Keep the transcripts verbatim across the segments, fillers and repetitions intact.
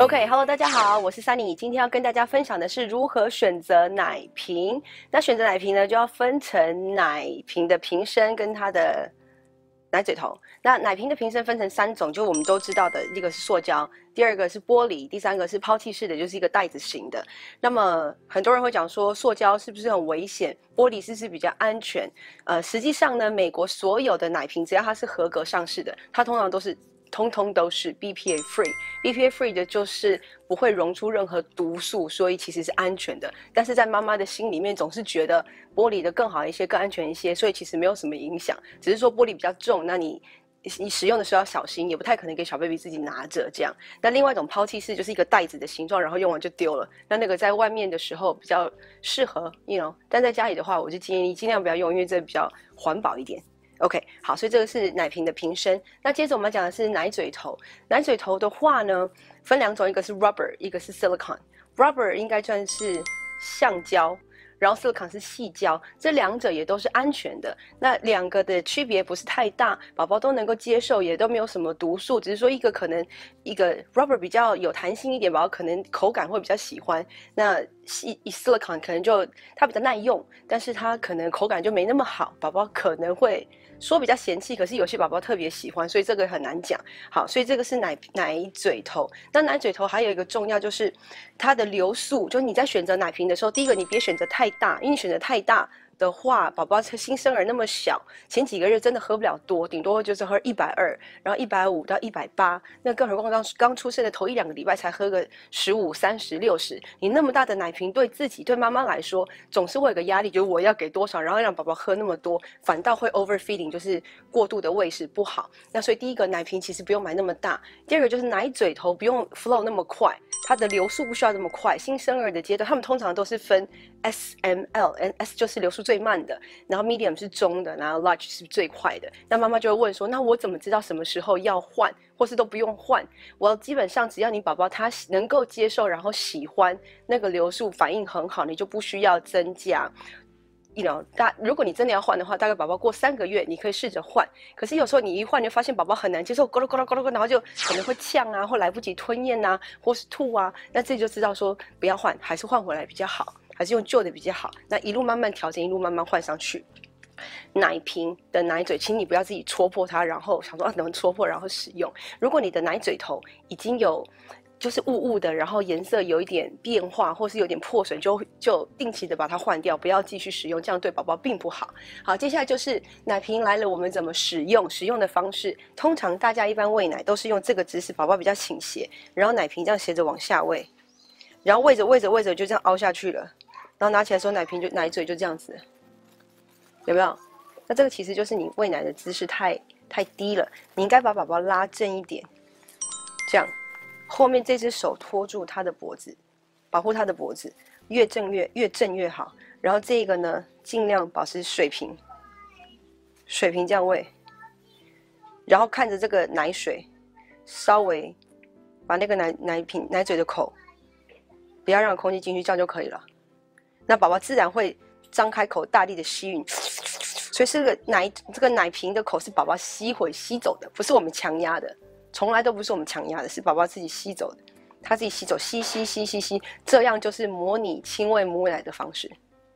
OK，Hello，、大家好，我是 Sunny， 今天要跟大家分享的是如何选择奶瓶。那选择奶瓶呢，就要分成奶瓶的瓶身跟它的奶嘴头。那奶瓶的瓶身分成三种，就我们都知道的，一个是塑胶，第二个是玻璃，第三个是抛弃式的，就是一个袋子型的。那么很多人会讲说，塑胶是不是很危险？玻璃是不是比较安全？呃，实际上呢，美国所有的奶瓶，只要它是合格上市的，它通常都是。通通都是 B P A free，B P A free 的就是不会溶出任何毒素，所以其实是安全的。但是在妈妈的心里面总是觉得玻璃的更好一些，更安全一些，所以其实没有什么影响，只是说玻璃比较重，那你你使用的时候要小心，也不太可能给小 baby 自己拿着这样。那另外一种抛弃式就是一个袋子的形状，然后用完就丢了。那那个在外面的时候比较适合 ，you know， 但在家里的话，我就建议尽量不要用，因为这比较环保一点。OK， 好，所以这个是奶瓶的瓶身。那接着我们讲的是奶嘴头。奶嘴头的话呢，分两种，一个是 rubber， 一个是 silicone。rubber 应该算是橡胶，然后 silicone 是矽胶，这两者也都是安全的。那两个的区别不是太大，宝宝都能够接受，也都没有什么毒素，只是说一个可能一个 rubber 比较有弹性一点，宝宝可能口感会比较喜欢。那 silicone 可能就它比较耐用，但是它可能口感就没那么好，宝宝可能会说比较嫌弃，可是有些宝宝特别喜欢，所以这个很难讲。好，所以这个是奶奶嘴头。那奶嘴头还有一个重要就是它的流速，就是你在选择奶瓶的时候，第一个你别选择太大，因为你选择太大的话，宝宝新生儿那么小，前几个月真的喝不了多，顶多就是喝一百二，然后一百五到一百八，那更何况刚刚出生的头一两个礼拜才喝个十五、三十、六十，你那么大的奶瓶，对自己对妈妈来说，总是会有个压力，就是我要给多少，然后让宝宝喝那么多，反倒会 overfeeding， 就是过度的喂食不好。那所以第一个奶瓶其实不用买那么大，第二个就是奶嘴头不用 flow 那么快，它的流速不需要那么快。新生儿的阶段，他们通常都是分 S M L，S 就是流速最慢的，然后 medium 是中的，然后 large 是最快的。那妈妈就会问说，那我怎么知道什么时候要换，或是都不用换？我基本上只要你宝宝他能够接受，然后喜欢那个流速反应很好，你就不需要增加。You know， 大如果你真的要换的话，大概宝宝过三个月，你可以试着换。可是有时候你一换，就发现宝宝很难接受，咕噜咕噜咕噜咕噜，然后就可能会呛啊，或来不及吞咽啊，或是吐啊。那这就知道说不要换，还是换回来比较好，还是用旧的比较好。那一路慢慢调整，一路慢慢换上去。奶瓶的奶嘴，请你不要自己戳破它，然后想说啊能戳破然后使用。如果你的奶嘴头已经有就是雾雾的，然后颜色有一点变化，或是有点破损，就就定期的把它换掉，不要继续使用，这样对宝宝并不好。好，接下来就是奶瓶来了，我们怎么使用？使用的方式，通常大家一般喂奶都是用这个姿势，宝宝比较倾斜，然后奶瓶这样斜着往下喂，然后喂着喂着喂着就这样凹下去了，然后拿起来的时候奶瓶就奶嘴就这样子，有没有？那这个其实就是你喂奶的姿势太太低了，你应该把宝宝拉正一点，这样。后面这只手托住他的脖子，保护他的脖子，越正越越正越好。然后这个呢，尽量保持水平，水平这样喂。然后看着这个奶水，稍微把那个奶奶瓶奶嘴的口，不要让空气进去，这样就可以了。那宝宝自然会张开口，大力的吸吮。所以这个奶这个奶瓶的口是宝宝吸回吸走的，不是我们强压的。从来都不是我们强压的，是宝宝自己吸走的，他自己吸走，吸吸吸吸吸，这样就是模拟亲喂母奶的方式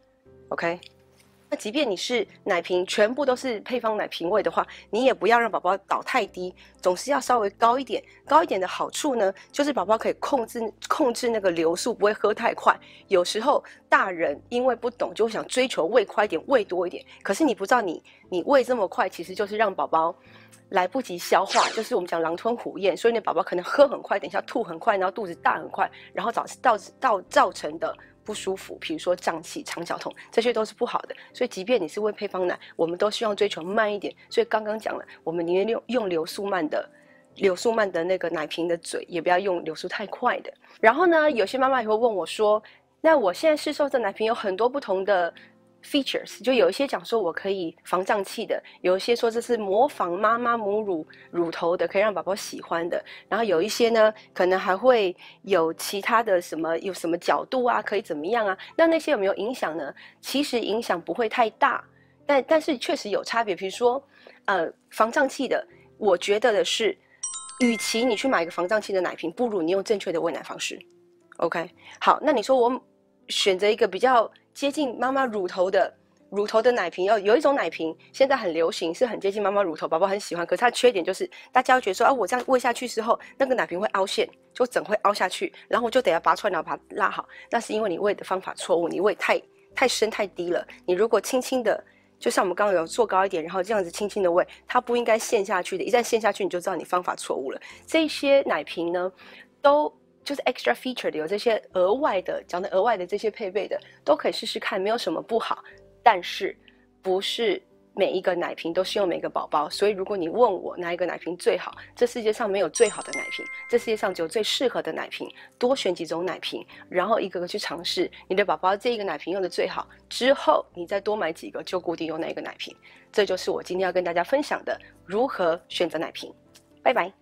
，OK？ 那即便你是奶瓶全部都是配方奶瓶喂的话，你也不要让宝宝倒太低，总是要稍微高一点。高一点的好处呢，就是宝宝可以控制控制那个流速，不会喝太快。有时候大人因为不懂，就会想追求喂快一点，喂多一点。可是你不知道你，你你喂这么快，其实就是让宝宝来不及消化，就是我们讲狼吞虎咽，所以你宝宝可能喝很快，等一下吐很快，然后肚子大很快，然后造造造造成的不舒服，比如说胀气、肠绞痛，这些都是不好的。所以即便你是喂配方奶，我们都希望追求慢一点。所以刚刚讲了，我们宁愿用用流速慢的。流速慢的那个奶瓶的嘴，也不要用流速太快的。然后呢，有些妈妈也会问我说，那我现在市售的奶瓶有很多不同的features， 就有一些讲说我可以防胀气的，有一些说这是模仿妈妈母乳乳头的，可以让宝宝喜欢的，然后有一些呢可能还会有其他的什么有什么角度啊，可以怎么样啊？那那些有没有影响呢？其实影响不会太大，但但是确实有差别。比如说，呃，防胀气的，我觉得的是与其你去买一个防胀气的奶瓶，不如你用正确的喂奶方式。OK， 好，那你说我选择一个比较接近妈妈乳头的乳头的奶瓶，要有一种奶瓶现在很流行，是很接近妈妈乳头，宝宝很喜欢。可是它的缺点就是大家会觉得说啊，我这样喂下去之后，那个奶瓶会凹陷，就整会凹下去，然后我就得要拔出来，然后把它拉好。那是因为你喂的方法错误，你喂太太深太低了。你如果轻轻的。就像我们刚刚有做高一点，然后这样子轻轻的喂，它不应该陷下去的。一旦陷下去，你就知道你方法错误了。这些奶瓶呢，都就是 extra feature 的，有这些额外的，讲的额外的这些配备的，都可以试试看，没有什么不好。但是不是每一个奶瓶都适用每个宝宝，所以如果你问我哪一个奶瓶最好，这世界上没有最好的奶瓶，这世界上只有最适合的奶瓶。多选几种奶瓶，然后一个个去尝试，你的宝宝这一个奶瓶用的最好，之后你再多买几个，就固定用哪一个奶瓶。这就是我今天要跟大家分享的如何选择奶瓶。拜拜。